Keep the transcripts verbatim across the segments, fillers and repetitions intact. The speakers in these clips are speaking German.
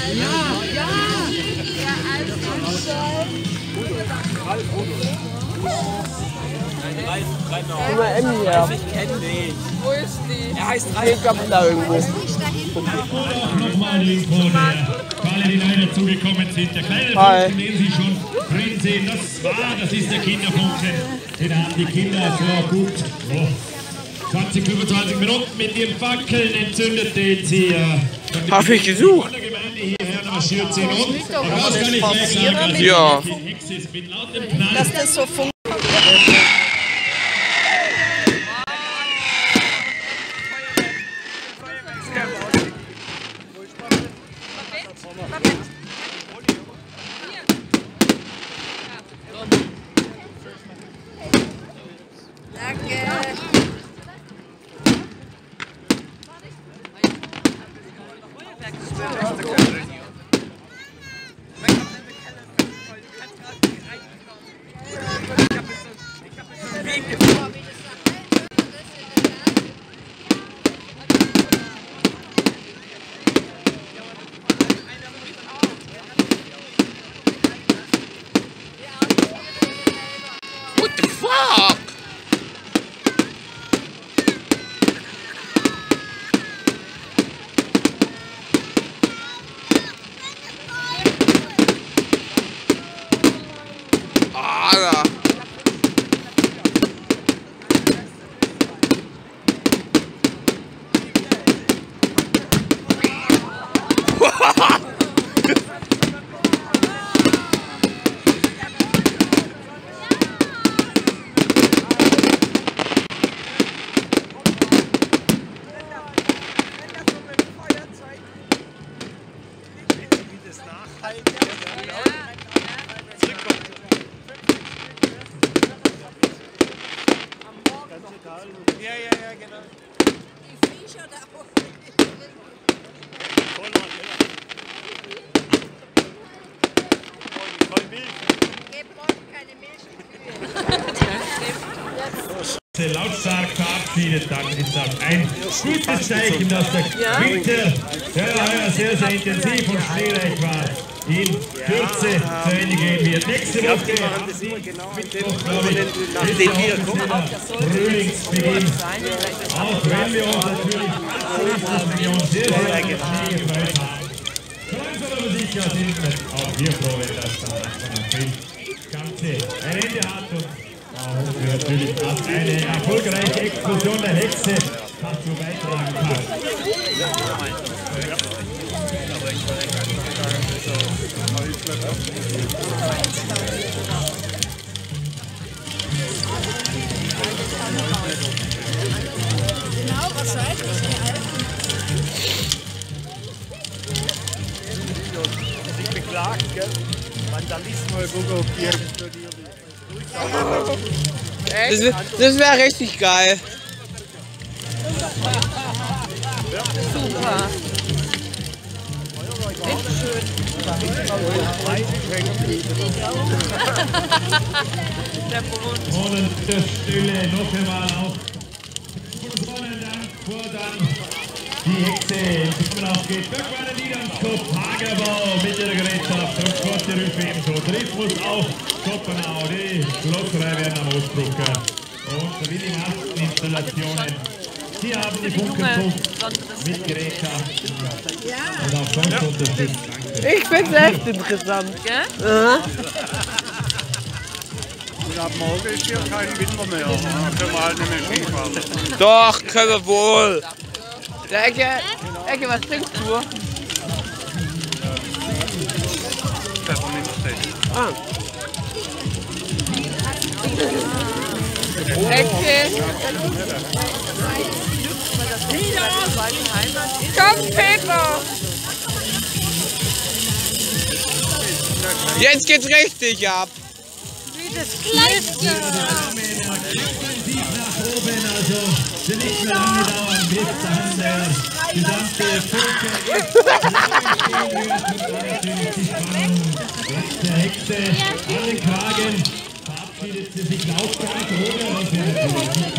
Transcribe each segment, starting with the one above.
Guck mal, Emmy her. Ich kenne den. Wo ist die? Er heißt Nee, Ralf. ich glaube da irgendwo. Nochmal die Info, der, für alle, die neu dazugekommen sind. Der kleine Funken, den Sie schon drin sehen, das war, das ist der Kinderfunken. Den haben die Kinder vor gut oh, zwanzig, fünfundzwanzig Minuten mit ihren Fackeln entzündet, den sie Hab ich gesucht. von der Gemeinde hierher marschiert sind. Und, aber was kann ich gleich sagen? Also, Ja. die Hexe ist mit lautem Knall. Dass das so funktioniert. What the fuck? Alter. Ja, ja, ja, genau. Die Viecher da oben. Voll Milch. Gebt morgen keine Milch in Kühe. Lautstark verabschiedet, dann ist das ein gutes Zeichen, dass der Winter ja, heuer sehr, sehr intensiv und schneereich war. In Kürze zu Ende gehen wird. Nächste Woche, Mittwoch, glaube ich, ist der offizieller Frühlingsbeginn. Auch wenn wir uns natürlich als Region sehr, sehr auf den Schnee gefreut haben. So langsam aber sicher sind wir auch wir froh, wenn das dann Anfang April das Ganze ein Ende hat. Und auch wir natürlich als eine erfolgreiche Explosion der Hexe dazu beitragen kann. Genau, wahrscheinlich. Sich beklagt, gell? Vandalismus, Google, Das, wär- das wäre richtig geil. Super. Und der Stille noch einmal auch. Sonnendank vor dann die Hexe, die man auch geht. Bergmann Niederskopf, Hagerbau mit ihrer Gerätschaft, Transporte Rüfe ebenso. Tourismus auch, Koppenau, die Glockerei werden am Ausdrucker. Und wie die Masteninstallationen. Sie haben die Funkenpunkt mit Gerätschaften und auch sonst unterstützt. Danke. Ich find's echt interessant. Gell? Ja. Und ab morgen ist hier kein Winter mehr. Dann können wir halt nicht mehr Skifahren. Doch, können wir wohl. Der Ecke, Ecke, was trinkst du? Pfefferminztee. Ah. Ecke. Komm, Peter! Jetzt geht's richtig ab. Wie das Kleidchen. Offensiv nach oben, also wird nicht mehr lange dauern, bis dann der gesamte Funke stehen wird und dann natürlich die Spannung der Hexe an den Kragen verabschiedet sie sich lautstark oder was wir natürlich nicht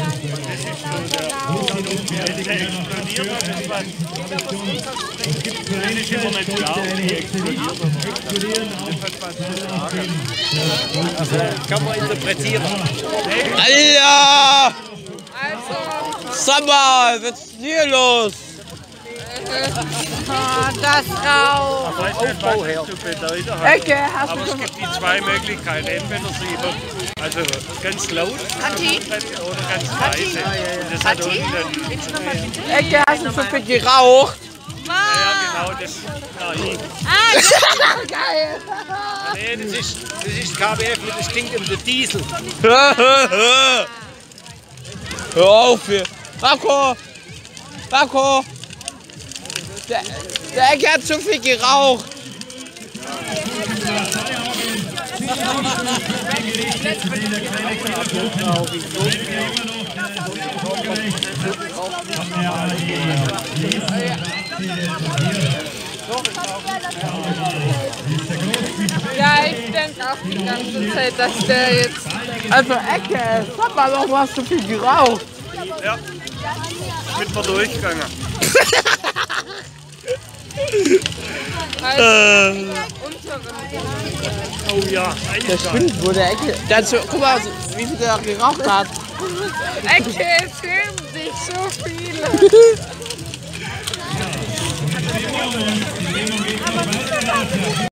es gibt für eine Zeit, sollte eine Hexe nicht explodieren, auch den Kann man interpretieren. Alter! Also, Sag mal, was ist hier los? ah, das Rauch. Ich weiß nicht, was das zu bedeuten hat. Ecke, hast Aber du es schon... gibt die zwei Möglichkeiten. Entweder sie wird also ganz laut oder ganz leise. Das hat unten einen, Ecke, hast du schon viel geraucht? ja genau, das nein. Ah, Geil! Nee, das ist, das ist K B F, das klingt um den Diesel. Hör auf hier! Marco! Marco! Der, der Ecke hat zu viel geraucht! ja, ich denke auch die ganze Zeit, dass der jetzt... Also Ecke, sag mal doch, du hast zu viel geraucht! Ja, mit mir durchgegangen. Halt Oh ja, Der spinnt wohl, der Ecke. Der hat so, guck mal, wie viel der geraucht hat. Ecke, es filmen sich so viele.